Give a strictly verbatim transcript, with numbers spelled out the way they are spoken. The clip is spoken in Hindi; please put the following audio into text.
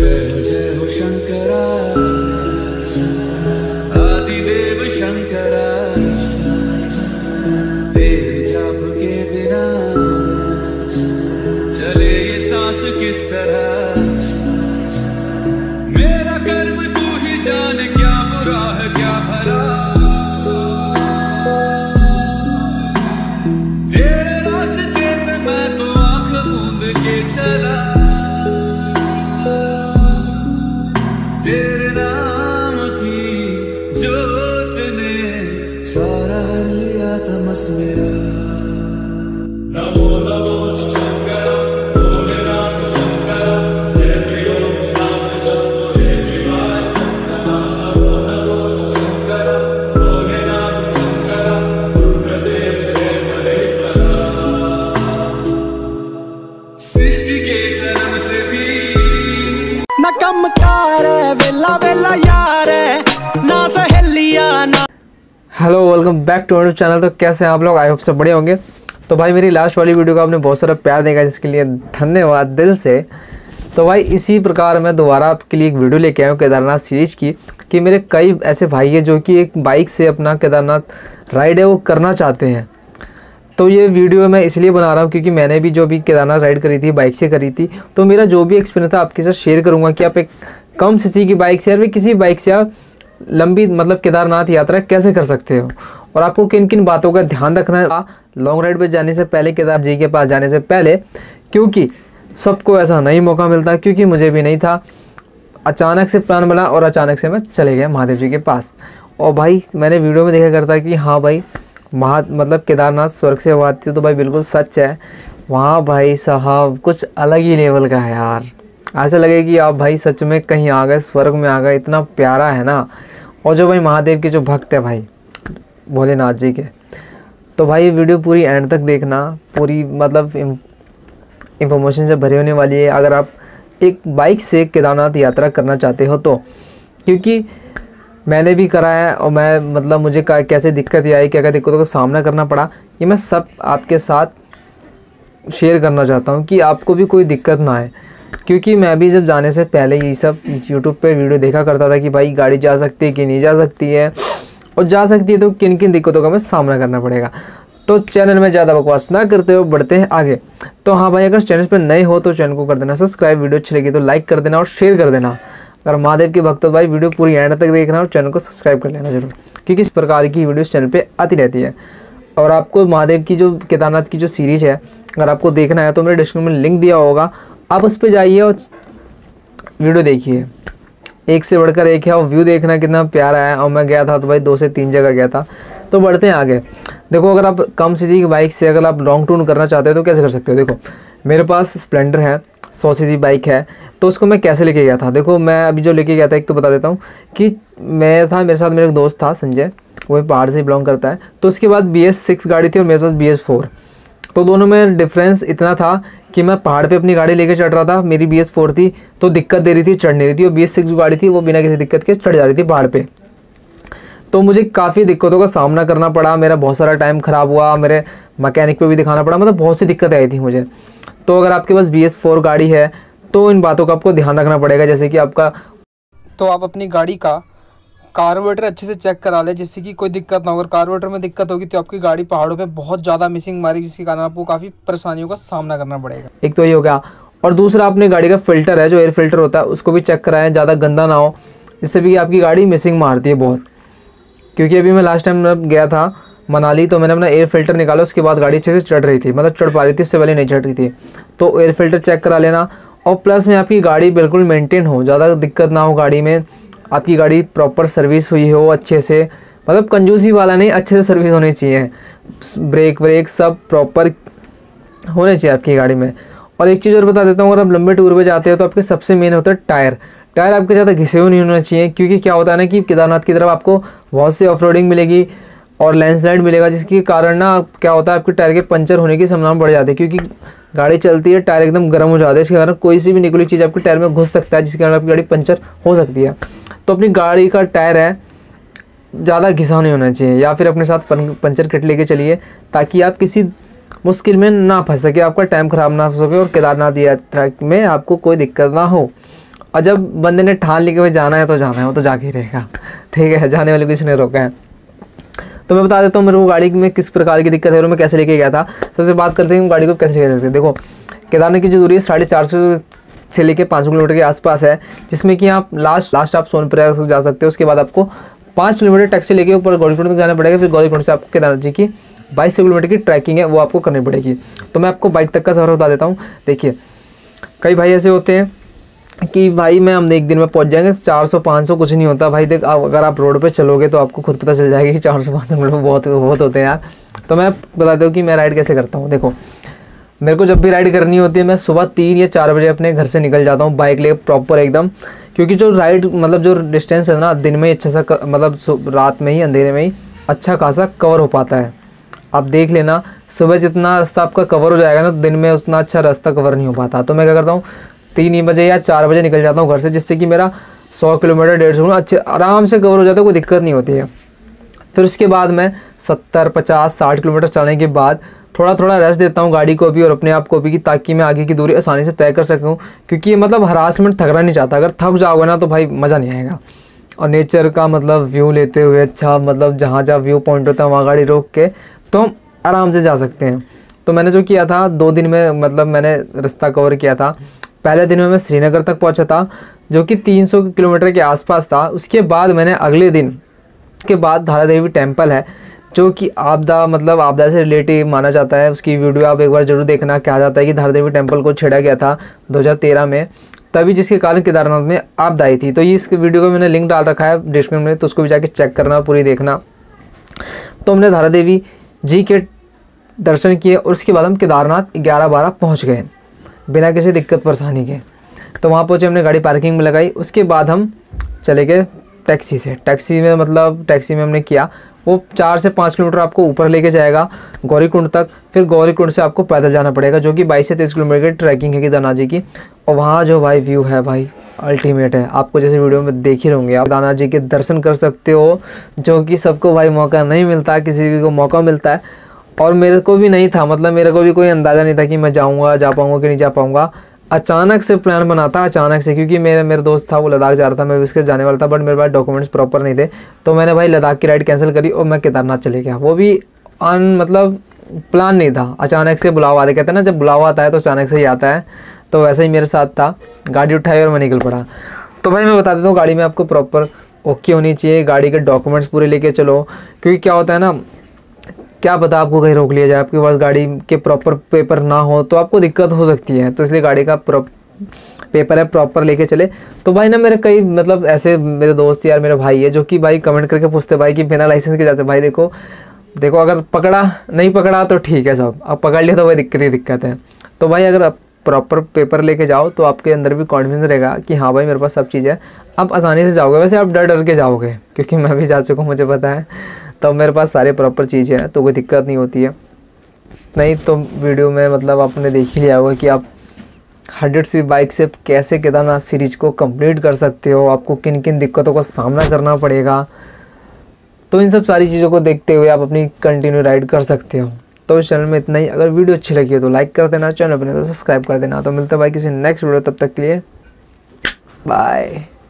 जय जय हो शंकरा, आदिदेव शंकरा, तेरे जाप के बिना चले ये सांस किस तरह। मेरा कर्म तू ही जाने, क्या बुरा है क्या भला, तेरे रास्ते पे मैं तो आंख मूंद के चला। तेरे नाम की जोत ने सारा लिया तमस मेरा। नमो नमो शंकरा, भोलेनाथ शंकरा, जय त्रिलोकनाथ शंभो जय शिवाय। नमो नमो शंकरा, भोलेनाथ शंकरा, रुद्रदेव जय महेश्वरा। सृष्टि के जन्म से भी ना कम कार है, वेला वेला यार है, ना सहेलिया ना। Hello, welcome back to our channel. तो कैसे हैं आप लोग? आई होप सब बढ़िया होंगे। तो भाई मेरी लास्ट वाली वीडियो को आपने बहुत सारा प्यार देगा, जिसके लिए धन्यवाद दिल से। तो भाई इसी प्रकार मैं दोबारा आपके लिए एक वीडियो लेके आया हूँ केदारनाथ सीरीज की, कि मेरे कई ऐसे भाई हैं जो कि एक बाइक से अपना केदारनाथ राइड है वो करना चाहते हैं। तो ये वीडियो मैं इसलिए बना रहा हूँ क्योंकि मैंने भी जो भी केदारनाथ राइड करी थी बाइक से करी थी, तो मेरा जो भी एक्सपीरियंस था आपके साथ शेयर करूँगा कि आप एक कम सीसी की बाइक से या फिर किसी बाइक से आप लंबी मतलब केदारनाथ यात्रा कैसे कर सकते हो, और आपको किन किन बातों का ध्यान रखना है लॉन्ग राइड पे जाने से पहले, केदार जी के पास जाने से पहले। क्योंकि सबको ऐसा नहीं मौका मिलता, क्योंकि मुझे भी नहीं था। अचानक से प्लान बना और अचानक से मैं चले गया महादेव जी के पास। और भाई मैंने वीडियो में देखा करता कि हाँ भाई महा मतलब केदारनाथ स्वर्ग से हवा आती है, तो भाई बिल्कुल सच है। वहाँ भाई साहब कुछ अलग ही लेवल का है यार। ऐसा लगे कि आप भाई सच में कहीं आ गए, स्वर्ग में आ गए, इतना प्यारा है ना। और जो भाई महादेव के जो भक्त है भाई भोलेनाथ जी के, तो भाई ये वीडियो पूरी एंड तक देखना, पूरी मतलब इंफॉर्मेशन से भरी होने वाली है अगर आप एक बाइक से केदारनाथ यात्रा करना चाहते हो तो। क्योंकि मैंने भी करा है और मैं मतलब मुझे कैसे दिक्कत आई, क्या क्या दिक्कतों का सामना करना पड़ा, ये मैं सब आपके साथ शेयर करना चाहता हूँ कि आपको भी कोई दिक्कत ना आए। क्योंकि मैं भी जब जाने से पहले ये सब यूट्यूब पे वीडियो देखा करता था कि भाई गाड़ी जा सकती है कि नहीं जा सकती है, और जा सकती है तो किन किन दिक्कतों का मैं सामना करना पड़ेगा। तो चैनल में ज़्यादा बकवास ना करते हो, बढ़ते हैं आगे। तो हाँ भाई, अगर चैनल पर नए हो तो चैनल को कर देना सब्सक्राइब, वीडियो अच्छी लगी तो लाइक कर देना और शेयर कर देना। अगर महादेव के भक्त हो भाई वीडियो पूरी एंड तक देखना और चैनल को सब्सक्राइब कर लेना जरूर, क्योंकि इस प्रकार की वीडियो चैनल पे आती रहती है। और आपको महादेव की जो केदारनाथ की जो सीरीज़ है अगर आपको देखना है तो मेरे डिस्क्रिप्शन में लिंक दिया होगा, आप उस पर जाइए और वीडियो देखिए। एक से बढ़कर एक है और व्यू देखना कितना प्यारा है। और मैं गया था तो भाई दो से तीन जगह गया था। तो बढ़ते हैं आगे। देखो, अगर आप कम सीसी की बाइक से अगर आप लॉन्ग टूर करना चाहते हो तो कैसे कर सकते हो। देखो मेरे पास स्प्लेंडर है, सौ सीसी बाइक है, तो उसको मैं कैसे लेके गया था। देखो मैं अभी जो लेके गया था, एक तो बता देता हूँ कि मैं था, मेरे साथ मेरा एक दोस्त था संजय, वो पहाड़ से बिलोंग करता है। तो उसके बाद बी एस सिक्स गाड़ी थी और मेरे पास बी एस फोर। तो दोनों में डिफरेंस इतना था कि मैं पहाड़ पे अपनी गाड़ी लेके चढ़ रहा था, मेरी बी एस फोर थी तो दिक्कत दे रही थी, चढ़ नहीं रही थी, और बी एस सिक्स जो गाड़ी थी वो बिना किसी दिक्कत के चढ़ जा रही थी पहाड़ पे। तो मुझे काफ़ी दिक्कतों का सामना करना पड़ा, मेरा बहुत सारा टाइम ख़राब हुआ, मेरे मैकेनिक पे भी दिखाना पड़ा, मतलब बहुत सी दिक्कतें आई थी मुझे। तो अगर आपके पास बी एस फोर गाड़ी है तो इन बातों का आपको ध्यान रखना पड़ेगा, जैसे कि आपका तो आप अपनी गाड़ी का कार्बोरेटर अच्छे से चेक करा ले, जिससे कि कोई दिक्कत ना हो। अगर कार्बोरेटर में दिक्कत होगी तो आपकी गाड़ी पहाड़ों पे बहुत ज़्यादा मिसिंग मारेगी, जिसके कारण आपको काफ़ी परेशानियों का सामना करना पड़ेगा। एक तो ये हो गया, और दूसरा अपने गाड़ी का फिल्टर है, जो एयर फिल्टर होता है उसको भी चेक कराएं, ज़्यादा गंदा ना हो, जिससे भी आपकी गाड़ी मिसिंग मारती है बहुत। क्योंकि अभी मैं लास्ट टाइम गया था मनाली, तो मैंने अपना एयर फिल्टर निकाला, उसके बाद गाड़ी अच्छे से चढ़ रही थी, मतलब चढ़ पा रही थी, उससे पहले नहीं चढ़ रही थी। तो एयर फिल्टर चेक करा लेना, और प्लस में आपकी गाड़ी बिल्कुल मेंटेन हो, ज़्यादा दिक्कत ना हो गाड़ी में, आपकी गाड़ी प्रॉपर सर्विस हुई हो अच्छे से, मतलब कंजूसी वाला नहीं, अच्छे से सर्विस होनी चाहिए, ब्रेक व्रेक सब प्रॉपर होने चाहिए आपकी गाड़ी में। और एक चीज़ और बता देता हूँ, अगर आप लंबे टूर पे जाते हो तो आपके सबसे मेन होता है टायर। टायर आपके ज़्यादा घिसे हुए नहीं होना चाहिए, क्योंकि क्या होता है ना कि केदारनाथ की तरफ आपको बहुत सी ऑफ रोडिंग मिलेगी और लैंडस्लाइड मिलेगा, जिसके कारण ना क्या होता है आपके टायर के पंचर होने की संभावना बढ़ जाती है। क्योंकि गाड़ी चलती है, टायर एकदम गर्म हो जाता है, इसके कारण कोई सी भी निकली चीज़ आपके टायर में घुस सकता है, जिसके कारण आपकी गाड़ी पंचर हो सकती है। तो अपनी गाड़ी का टायर है ज़्यादा घिसा नहीं होना चाहिए, या फिर अपने साथ पंचर किट लेके चलिए, ताकि आप किसी मुश्किल में ना फंस सके, आपका टाइम ख़राब ना हो सके और केदारनाथ यात्रा में आपको कोई दिक्कत ना हो। और जब बंदे ने ठान ली कि भाई जाना है तो जाना है, वो तो जाके ही रहेगा, ठीक है, जाने वाले किसी ने रोका है। तो मैं बता देता हूँ मेरे को गाड़ी में किस प्रकार की दिक्कत है और मैं कैसे लेके गया था। सबसे बात करते हैं गाड़ी को कैसे लेके सकते हैं। देखो केदारनाथ की जो दूरी है साढ़े चार सौ से लेके पाँच सौ किलोमीटर के आसपास है, जिसमें कि आप लास्ट लास्ट आप सोनप्रयाग जा सकते हो। उसके बाद आपको पाँच किलोमीटर टैक्सी लेके ऊपर गौरीकुंड तक जाना पड़ेगा, फिर गौरीकुंड से आपको केदारनाथ जी की बाईस सौ किलोमीटर की ट्रैकिंग है वो आपको करनी पड़ेगी। तो मैं आपको बाइक तक का सफ़र बता देता हूँ। देखिए कई भाई ऐसे होते हैं कि भाई मैं हम एक दिन में पहुंच जाएंगे, चार सौ पाँच सौ कुछ नहीं होता भाई। देख आप अगर आप रोड पे चलोगे तो आपको खुद पता चल जाएगा कि चार सौ पाँच सौ किलोमीटर बहुत बहुत होते हैं यार। तो मैं बताता हूँ कि मैं राइड कैसे करता हूँ। देखो मेरे को जब भी राइड करनी होती है मैं सुबह तीन या चार बजे अपने घर से निकल जाता हूँ बाइक लेकर प्रॉपर एकदम, क्योंकि जो राइड मतलब जो डिस्टेंस है ना दिन में ही अच्छा सा मतलब रात में ही अंधेरे में ही अच्छा खासा कवर हो पाता है। आप देख लेना सुबह जितना रास्ता आपका कवर हो जाएगा ना दिन में उतना अच्छा रास्ता कवर नहीं हो पाता। तो मैं क्या करता हूँ तीन ही बजे या चार बजे निकल जाता हूँ घर से, जिससे कि मेरा सौ किलोमीटर डेढ़ सौ अच्छे आराम से कवर हो जाता है, कोई दिक्कत नहीं होती है। फिर उसके बाद मैं सत्तर पचास साठ किलोमीटर चलने के बाद थोड़ा थोड़ा रेस्ट देता हूँ गाड़ी को भी और अपने आप को भी, कि ताकि मैं आगे की दूरी आसानी से तय कर सकूँ। क्योंकि मतलब हरासमेंट थकना नहीं चाहता, अगर थक जाओगे ना तो भाई मज़ा नहीं आएगा। और नेचर का मतलब व्यू लेते हुए अच्छा मतलब जहाँ जहाँ व्यू पॉइंट होता है वहाँ गाड़ी रोक के तो हम आराम से जा सकते हैं। तो मैंने जो किया था दो दिन में मतलब मैंने रास्ता कवर किया था। पहले दिन में मैं श्रीनगर तक पहुंचा था जो कि तीन सौ किलोमीटर के आसपास था। उसके बाद मैंने अगले दिन के बाद धारा देवी टेम्पल है जो कि आपदा मतलब आपदा से रिलेटिव माना जाता है, उसकी वीडियो आप एक बार जरूर देखना। क्या जाता है कि धारा देवी टेम्पल को छेड़ा गया था दो हज़ार तेरह में, तभी जिसके कारण केदारनाथ में आपदा आई थी। तो ये इस वीडियो को मैंने लिंक डाल रखा है डिस्क्रिप्शन में, तो उसको भी जाके चेक करना पूरी देखना। तो हमने धारा देवी जी के दर्शन किए और उसके बाद हम केदारनाथ ग्यारह बारह पहुँच गए बिना किसी दिक्कत परेशानी के। तो वहाँ पहुँचे, हमने गाड़ी पार्किंग में लगाई। उसके बाद हम चले गए टैक्सी से। टैक्सी में मतलब टैक्सी में हमने किया वो चार से पाँच किलोमीटर आपको ऊपर लेके जाएगा गौरीकुंड तक, फिर गौरीकुंड से आपको पैदल जाना पड़ेगा जो कि बाईस से तेईस किलोमीटर की ट्रैकिंग है केदारनाथ जी की। और वहाँ जो भाई व्यू है भाई अल्टीमेट है। आपको जैसे वीडियो में देख ही होंगे, आप केदारनाथ जी के दर्शन कर सकते हो जो कि सबको भाई मौका नहीं मिलता, किसी को मौका मिलता है। और मेरे को भी नहीं था, मतलब मेरे को भी कोई अंदाज़ा नहीं था कि मैं जाऊँगा जा पाऊँगा कि नहीं जा पाऊँगा। अचानक से प्लान बना था, अचानक से, क्योंकि मेरे मेरे दोस्त था वो लद्दाख जा रहा था, मैं भी उसके जाने वाला था, बट मेरे पास डॉक्यूमेंट्स प्रॉपर नहीं थे। तो मैंने भाई लद्दाख की राइड कैंसिल करी और मैं केदारनाथ चले गया। वो भी अन मतलब प्लान नहीं था, अचानक से बुलावा आता, कहते हैं ना जब बुलावा आता है तो अचानक से ही आता है। तो वैसे ही मेरे साथ था, गाड़ी उठाई और मैं निकल पड़ा। तो भाई मैं बता देता हूँ गाड़ी में आपको प्रॉपर ओके होनी चाहिए, गाड़ी के डॉक्यूमेंट्स पूरे लेके चलो। क्योंकि क्या होता है ना, क्या पता आपको कहीं रोक लिया जाए, आपके पास गाड़ी के प्रॉपर पेपर ना हो तो आपको दिक्कत हो सकती है। तो इसलिए गाड़ी का पेपर है प्रॉपर लेके चले। तो भाई ना मेरे कई मतलब ऐसे मेरे दोस्त यार मेरे भाई है जो कि भाई कमेंट करके पूछते भाई कि बिना लाइसेंस के जाते। भाई देखो देखो अगर पकड़ा नहीं पकड़ा तो ठीक है सब, अब पकड़ लिया तो वही दिक्कत ही दिक्कत है। तो भाई अगर आप प्रॉपर पेपर लेके जाओ तो आपके अंदर भी कॉन्फिडेंस रहेगा कि हाँ भाई मेरे पास सब चीज़ है, आप आसानी से जाओगे। वैसे आप डर डर के जाओगे क्योंकि मैं भी जा चुका हूँ, मुझे पता है। तो मेरे पास सारे प्रॉपर चीज़ें हैं तो कोई दिक्कत नहीं होती है। नहीं तो वीडियो में मतलब आपने देख ही लिया होगा कि आप हंड्रेड सी बाइक से कैसे केदारनाथ सीरीज को कंप्लीट कर सकते हो, आपको किन किन दिक्कतों का सामना करना पड़ेगा। तो इन सब सारी चीज़ों को देखते हुए आप अपनी कंटिन्यू राइड कर सकते हो। तो इस चैनल में इतना ही। अगर वीडियो अच्छी लगी हो तो लाइक कर देना, चैनल अपने को सब्सक्राइब कर देना। तो मिलता है भाई किसी नेक्स्ट वीडियो, तब तक के लिए बाय।